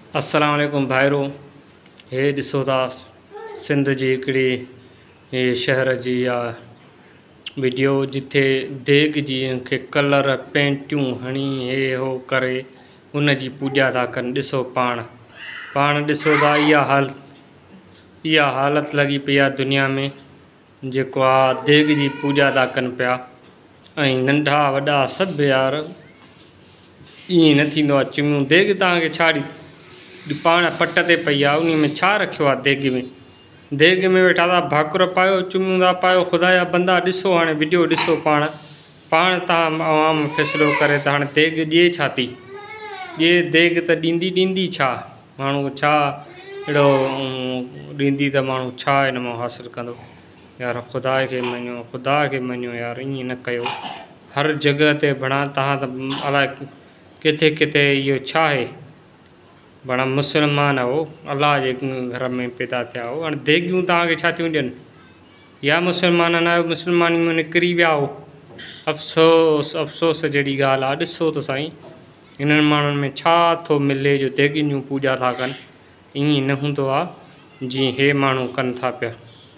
अस्सलाम वालेकुम भाइरो। हे ॾिसो था सिंध जी हिकिड़ी शहर जी वीडियो जिथे देग जी खे कलर पेंटियूं हणी हे हो करे उन जी पूॼा था कनि। ॾिसो पाण ॾिसो था इहा हालत लॻी पई आहे दुनिया में जेको आहे देग जी पूॼा था कनि पिया। ऐं नंढा वॾा सभु यार ईअं न थींदो आहे। चिमियूं देग तव्हांखे छा पाण पट ते पई आहे उन में छा रखियो आहे। देग में वेठा था भाकुर पायो, चुमियूं था पायो। ख़ुदा जा बंदा ॾिसो, हाणे वीडियो ॾिसो पाण तव्हां आवाम फ़ैसिलो करे त हाणे देग ॾिए छा थी। देग त ॾींदी छा, माण्हू छा अहिड़ो ॾींदी त माण्हू छा हिन मां हासिलु कंदो यार। ख़ुदा खे मञियो यार, ईअं न कयो। हर जॻह ते बणा तव्हां त अलाए किथे किथे इहो छा आहे। बणा मुस्लमान हो, अलाह जे घर में पैदा थिया हो, हाणे देगियूं तव्हांखे छा थियूं ॾियनि। या मुस्लमान न आहियो, मुस्लमानी में निकिरी विया हो। अफ़सोस जहिड़ी ॻाल्हि आहे। ॾिसो त साईं हिननि माण्हुनि में छा थो मिले जो देगियुनि जूं पूॼा था कनि। ईअं न हूंदो आहे जीअं हे माण्हू कनि था पिया।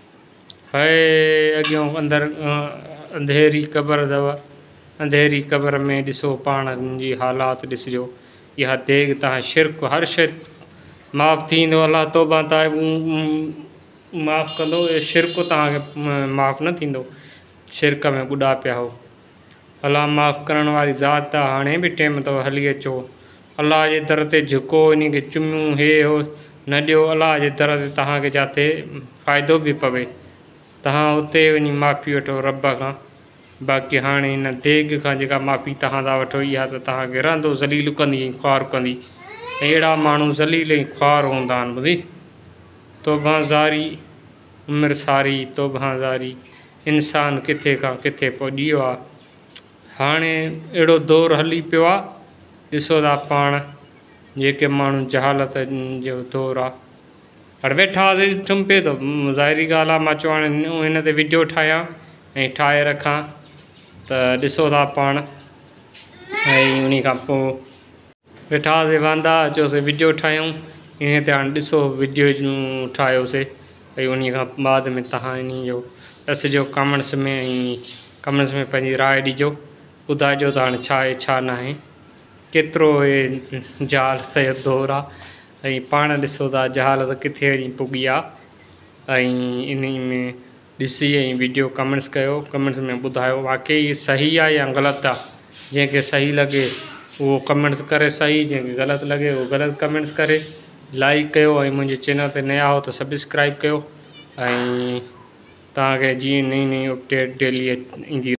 अॻियों अंधेरी क़बर अथव, अंधेरी क़बर में ॾिसो पाण जी हालात ॾिसिजो। इहा देग तव्हां शिरक हर शइ माफ़ु थींदो, अलाह तौबा माफ़ु कंदो। शिरक तव्हांखे माफ़ु न थींदो। शिरक में ॿुॾा पिया हो। अलाह माफ़ु करण वारी ज़ात आहे। हाणे बि टाइम अथव, हली अचो अलाह जे दर ते झुको। इन खे चुमियूं हे हो न ॾियो। अलाह जे दर ते तव्हांखे जिते फ़ाइदो बि पवे तव्हां उते वञी माफ़ी वठो रब खां। बाक़ी हाणे हिन देग खां जेका माफ़ी तव्हां था वठो, इहा त तव्हांखे रहंदो ज़लील कंदी ऐं ख़्वार कंदी। अहिड़ा माण्हू ज़लील ऐं ख़्वार हूंदा आहिनि। ॿुधी तौबाज़ारी उमिरि सारी तौबाज़ारी इंसान किथे खां किथे पहुची वियो आहे। हाणे अहिड़ो दौरु हली पियो आहे। ॾिसो था पाण जेके माण्हू जहालत जो दौरु आहे। हाणे वेठा ठुम पिए थो, ज़ाहिरी ॻाल्हि आहे। मां चयो हाणे हिन ते वीडियो ठाहियां ऐं ठाहे रखां त ॾिसो था पाण। ऐं उन खां पोइ वेठासीं वांदा, चयोसीं वीडियो ठाहियूं इन ते। हाणे ॾिसो वीडियो ठाहियोसीं ऐं उन खां बाद में तव्हां इन जो ॾिसिजो कमेंट्स में पंहिंजी राय ॾिजो। ॿुधाइजो त हाणे छा आहे छा न आहे, केतिरो जहालत जो दौरु आहे। ऐं पाण ॾिसो था जहालत किथे वञी पुॻी आहे। ऐं इन में ॾिसी ऐं वीडियो कमेंट्स कयो, कमेंट्स में ॿुधायो वाक़ई सही आहे या ग़लति आहे। जंहिंखे सही लॻे उहो कमेंट्स करे सही, जंहिंखे ग़लति लॻे उहो ग़लति कमेंट्स करे। लाइक कयो ऐं मुंहिंजे चैनल ते नया हो त सब्सक्राइब कयो। ऐं तव्हांखे जीअं नई अपडेट डेली ईंदी